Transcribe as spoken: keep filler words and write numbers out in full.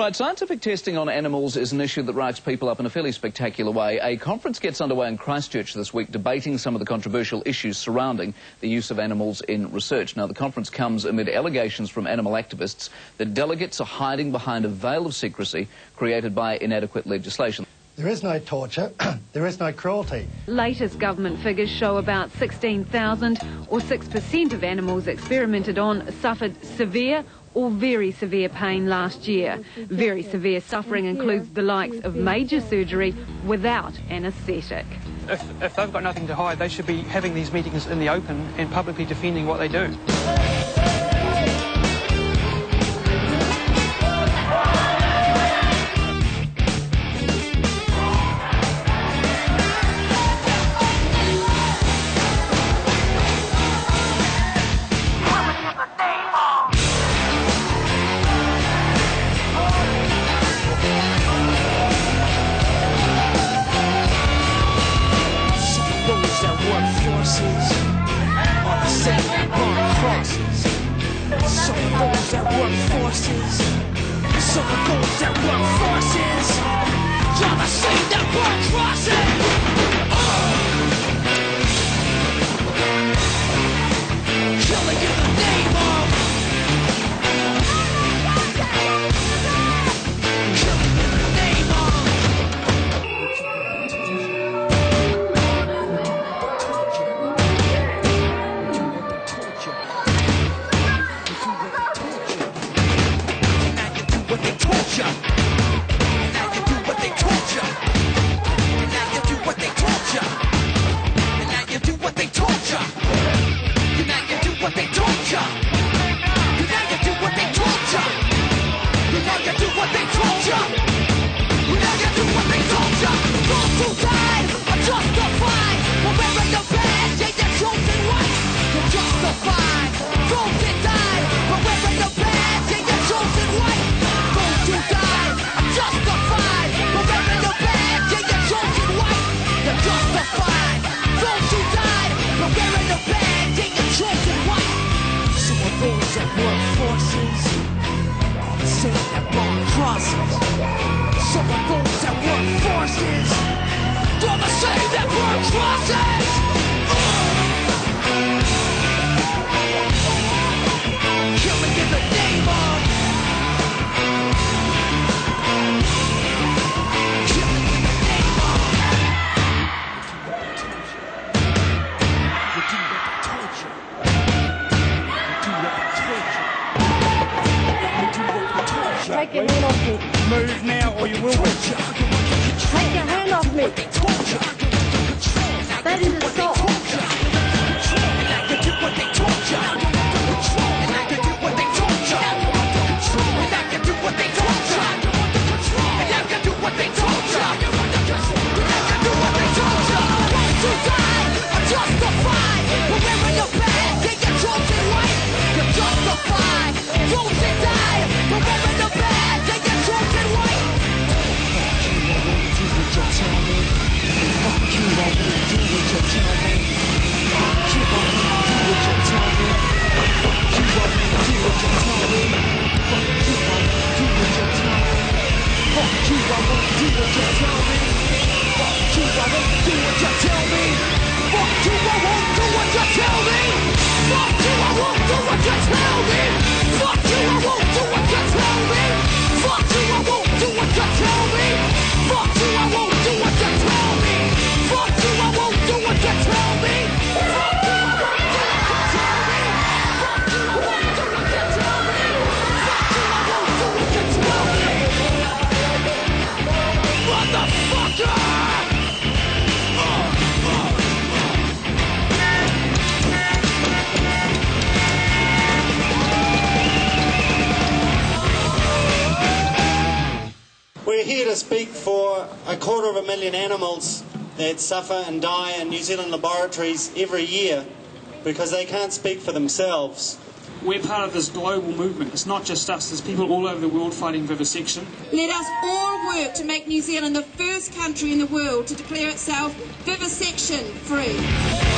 Right, scientific testing on animals is an issue that racks people up in a fairly spectacular way. A conference gets underway in Christchurch this week debating some of the controversial issues surrounding the use of animals in research. Now, the conference comes amid allegations from animal activists that delegates are hiding behind a veil of secrecy created by inadequate legislation. There is no torture, there is no cruelty. Latest government figures show about sixteen thousand, or six percent of animals experimented on, suffered severe or very severe pain last year. Very severe suffering includes the likes of major surgery without anaesthetic. If, if they've got nothing to hide, they should be having these meetings in the open and publicly defending what they do. Some of those that work forces, you're the same that work crosses. Killing in the name of, killing in the name of. What they taught you. And now you do what they taught you. And now you do what they taught you. And now you do what they taught you. And now you do what they taught you. And now you do what they taught you. And now you do what they taught you. And now you do what they taught you. Those who died are justified for wearing the badge, ain't their chosen right. You're justified. Those that died for wearing the badge, ain't their chosen right. You died, I'm justified. For wearing the badge, ain't your chosen white. You're justified. Those who died, for wearing the badge, ain't your chosen white. Some of those that work forces, say that burn crosses. Some of those that work forces, gonna say that burn crosses. Killing in the name of. Take your hand off me. Move now or you will torture. Take your hand off me. That is assault. And now you do what they torture. And now you do what they torture. And now you do what they torture. And now you do what they torture. And now you do what they torture. Those who died are justified. For wearing your badge, ain't your chosen right. You're justified. Those that died for wearing the badge, ain't your chosen right. Fuck you, I won't do what you tell me. Fuck you, I won't do what you tell me. Fuck you, I won't do what you tell me. Fuck you, I won't do what you tell me. Fuck you, I won't do what you tell me. Fuck you, I won't do what you tell me. Fuck you, I won't do what you tell me. Fuck you, I won't do what you tell me. Fuck you, I won't do what you tell me. Fuck you, I won't do what you tell me. Fuck you, I won't do what you tell me. Fuck you, I won't do what you tell me. Fuck you, I won't do what you tell me. Fuck you, I won't do what you tell me. Fuck you, I won't do what you tell me. Motherfucker! We're here to speak for a quarter of a million animals that suffer and die in New Zealand laboratories every year because they can't speak for themselves. We're part of this global movement. It's not just us, there's people all over the world fighting vivisection. Let us all work to make New Zealand the first country in the world to declare itself vivisection free.